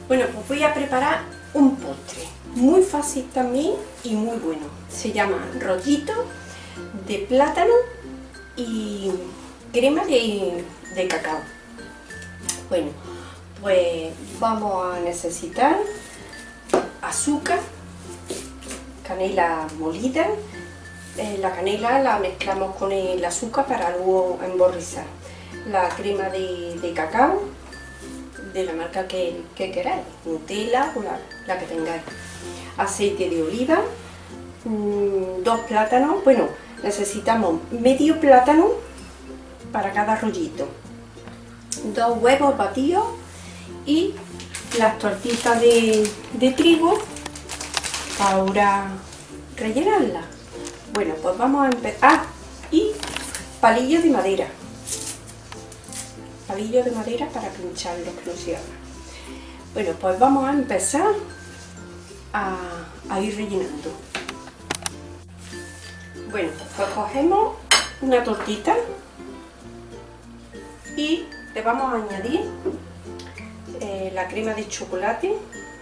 Bueno, pues voy a preparar un postre, muy fácil también y muy bueno. Se llama rollito de plátano y crema de cacao. Bueno, pues vamos a necesitar azúcar, canela molida. La canela la mezclamos con el azúcar para luego emborrizar. La crema de cacao, de la marca que queráis, Nutella o la que tengáis. Aceite de oliva, 2 plátanos, bueno, necesitamos medio plátano para cada rollito, 2 huevos batidos y las tortitas de trigo para rellenarlas. Bueno, pues vamos a empezar. Y palillos de madera. Palillos de madera para pincharlos, que no se abran. Bueno, pues vamos a empezar a ir rellenando. Bueno, pues cogemos una tortita y le vamos a añadir la crema de chocolate,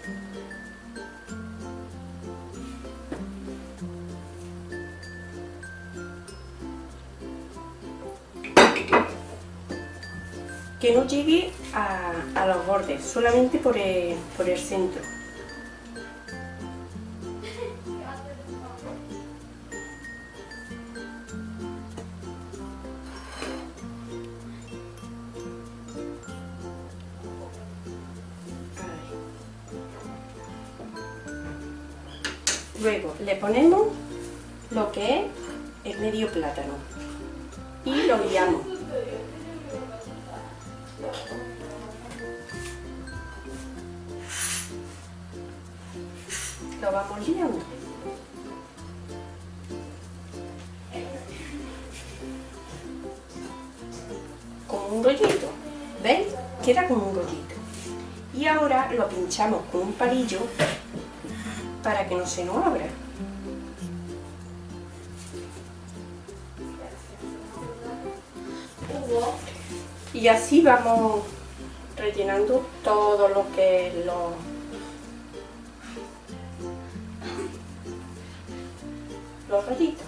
que no llegue a los bordes, solamente por el centro. Luego le ponemos lo que es el medio plátano y lo guiamos. Lo vamos liando. Como un rollito, ¿veis? Queda como un rollito. Y ahora lo pinchamos con un palillo para que no se nos abra. Y así vamos rellenando todo lo que es los rollitos.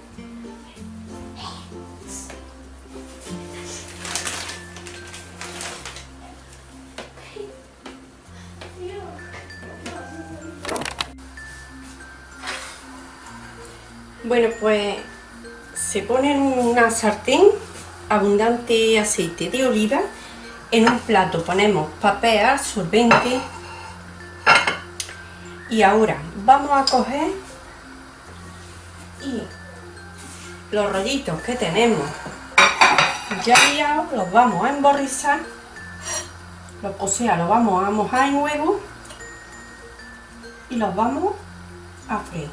Bueno, pues se pone en una sartén abundante aceite de oliva. En un plato ponemos papel absorbente y ahora vamos a coger y los rollitos que tenemos ya liados los vamos a emborrizar, o sea, los vamos a mojar en huevo y los vamos a freír.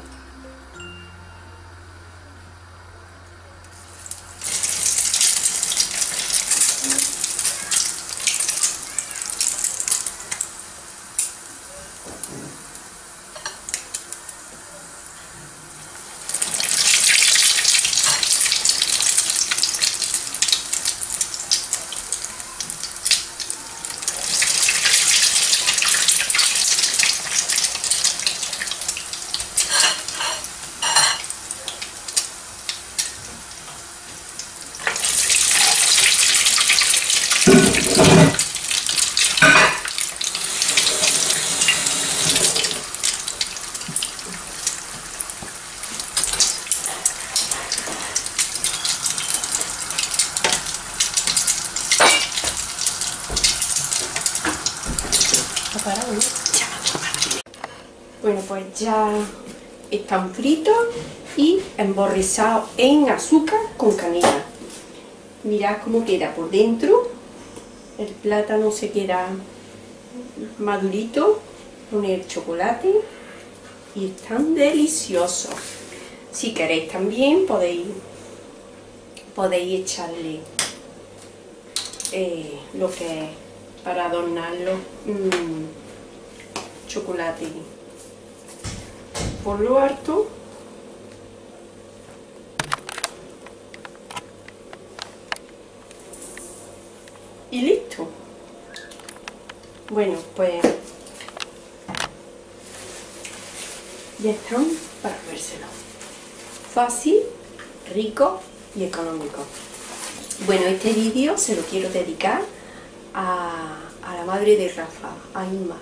Bueno, pues ya están fritos y emborrizados en azúcar con canela. Mirad cómo queda por dentro. El plátano se queda madurito con el chocolate y están deliciosos. Si queréis también podéis echarle lo que es para adornarlo, chocolate por lo alto. Y listo. Bueno, pues Ya están para comérselo. Fácil, rico y económico. Bueno, este vídeo se lo quiero dedicar a la madre de Rafa, a Inma.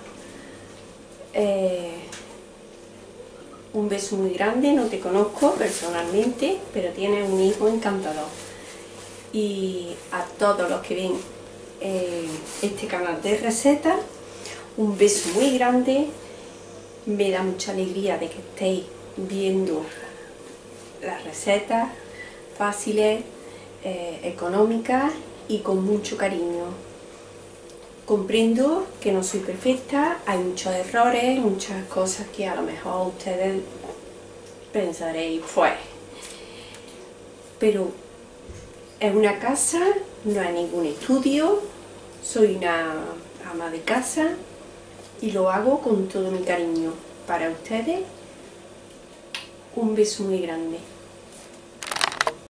Un beso muy grande, no te conozco personalmente, pero tienes un hijo encantador. Y a todos los que ven este canal de recetas, un beso muy grande. Me da mucha alegría de que estéis viendo las recetas fáciles, económicas y con mucho cariño. Comprendo que no soy perfecta, hay muchos errores, muchas cosas que a lo mejor ustedes pensaréis, pues, pero es una casa, no hay ningún estudio, soy una ama de casa y lo hago con todo mi cariño para ustedes. Un beso muy grande.